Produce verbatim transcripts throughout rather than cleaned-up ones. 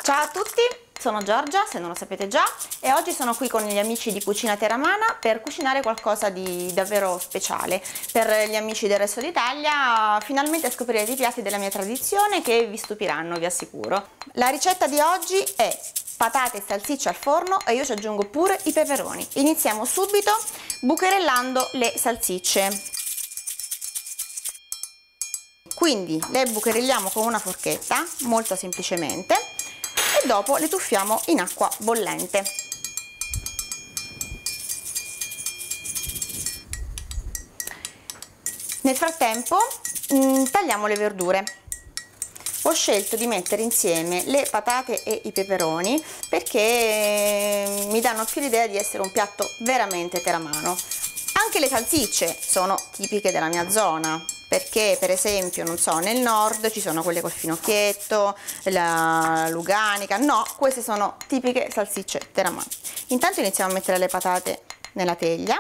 Ciao a tutti, sono Giorgia, se non lo sapete già, e oggi sono qui con gli amici di Cucina Teramana per cucinare qualcosa di davvero speciale. Per gli amici del resto d'Italia finalmente scoprirete i piatti della mia tradizione che vi stupiranno, vi assicuro. La ricetta di oggi è patate e salsicce al forno e io ci aggiungo pure i peperoni. Iniziamo subito bucherellando le salsicce. Quindi le bucherelliamo con una forchetta, molto semplicemente, e dopo le tuffiamo in acqua bollente. Nel frattempo mh, tagliamo le verdure. Ho scelto di mettere insieme le patate e i peperoni perché mi danno più l'idea di essere un piatto veramente teramano. Anche le salsicce sono tipiche della mia zona, perché per esempio, non so, nel nord ci sono quelle col finocchietto, la luganica, no, queste sono tipiche salsicce teramane. Intanto iniziamo a mettere le patate nella teglia.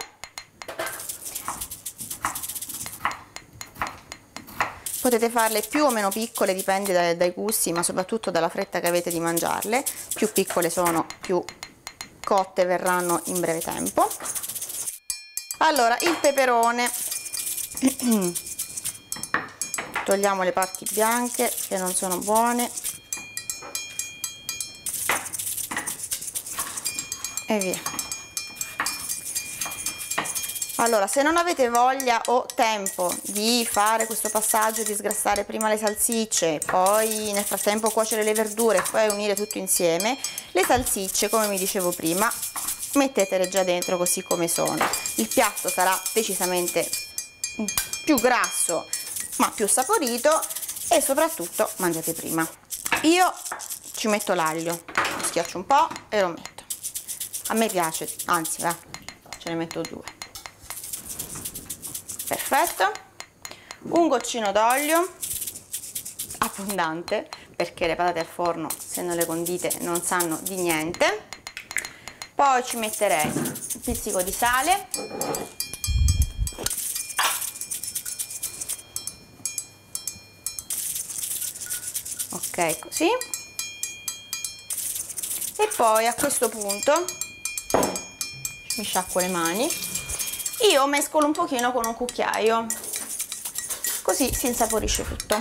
Potete farle più o meno piccole, dipende dai, dai gusti, ma soprattutto dalla fretta che avete di mangiarle. Più piccole sono, più cotte verranno in breve tempo. Allora, il peperone. Togliamo le parti bianche che non sono buone e via. Allora, se non avete voglia o tempo di fare questo passaggio di sgrassare prima le salsicce, poi nel frattempo cuocere le verdure e poi unire tutto insieme, le salsicce, come vi dicevo prima, mettetele già dentro così come sono. Il piatto sarà decisamente più grasso ma più saporito e soprattutto mangiate prima. Io ci metto l'aglio, lo schiaccio un po' e lo metto. A me piace, anzi va, ce ne metto due. Perfetto. Un goccino d'olio abbondante perché le patate al forno, se non le condite, non sanno di niente. Poi ci metterei un pizzico di sale, ok, così, e poi a questo punto mi sciacquo le mani. Io mescolo un pochino con un cucchiaio, così si insaporisce tutto.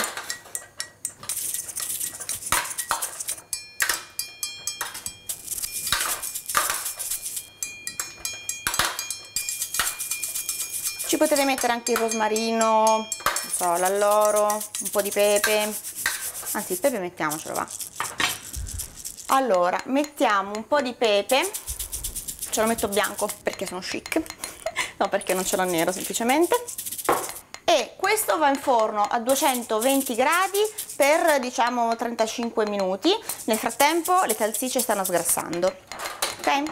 Ci potete mettere anche il rosmarino, non so, l'alloro, un po' di pepe, anzi il pepe mettiamocelo, va. Allora, mettiamo un po' di pepe, ce lo metto bianco perché sono chic, no, perché non ce l'ho nero semplicemente, e questo va in forno a duecentoventi gradi per diciamo trentacinque minuti. Nel frattempo le salsicce stanno sgrassando, ok?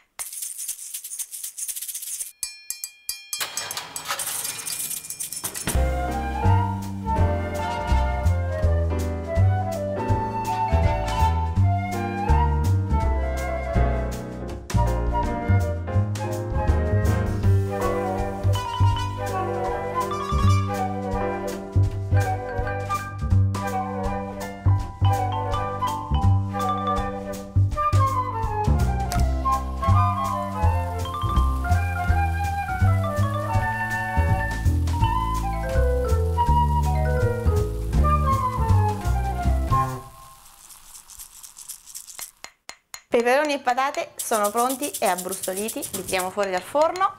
Peperoni e patate sono pronti e abbrustoliti, li tiriamo fuori dal forno.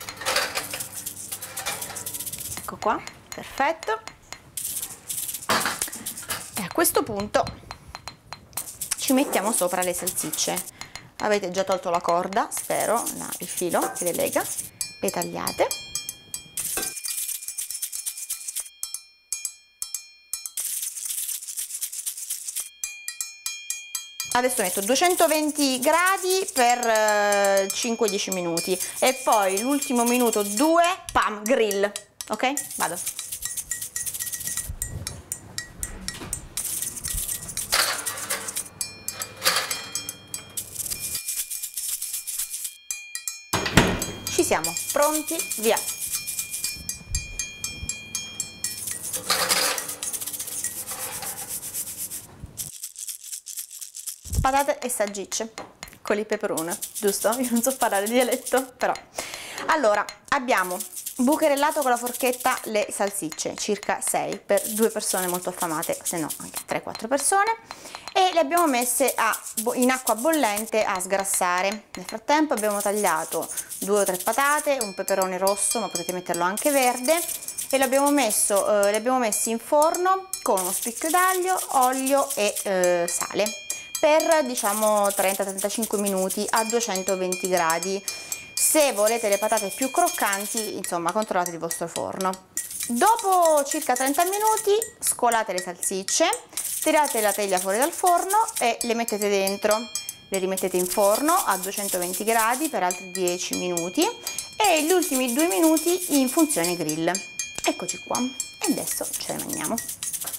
Ecco qua, perfetto. E a questo punto ci mettiamo sopra le salsicce. Avete già tolto la corda, spero, la, il filo che le lega, le tagliate. Adesso metto duecentoventi gradi per cinque dieci minuti e poi l'ultimo minuto due, pam, grill, ok? Vado. Ci siamo, pronti, via. patate e salsicce con il peperone, giusto? Io non so parlare dialetto, però. Allora, abbiamo bucherellato con la forchetta le salsicce, circa sei per due persone molto affamate, se no anche tre quattro persone, e le abbiamo messe a, in acqua bollente a sgrassare. Nel frattempo abbiamo tagliato due o tre patate, un peperone rosso, ma potete metterlo anche verde, e l'abbiamo messo, eh, li abbiamo messi in forno con uno spicchio d'aglio, olio e eh, sale per diciamo trenta trentacinque minuti a duecentoventi gradi. Se volete le patate più croccanti, insomma, controllate il vostro forno. Dopo circa trenta minuti scolate le salsicce, tirate la teglia fuori dal forno e le mettete dentro. Le rimettete in forno a duecentoventi gradi per altri dieci minuti e gli ultimi due minuti in funzione grill. Eccoci qua, e adesso ce le mangiamo.